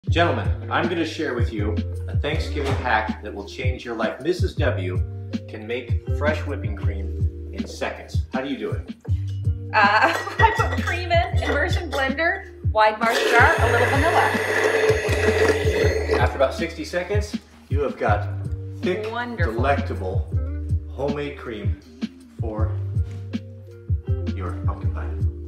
Gentlemen, I'm going to share with you a Thanksgiving hack that will change your life. Mrs. W can make fresh whipping cream in seconds. How do you do it? I put cream in, immersion blender, wide marsh jar, a little vanilla. After about 60 seconds, you have got thick, Wonderful, delectable homemade cream for your pumpkin pie.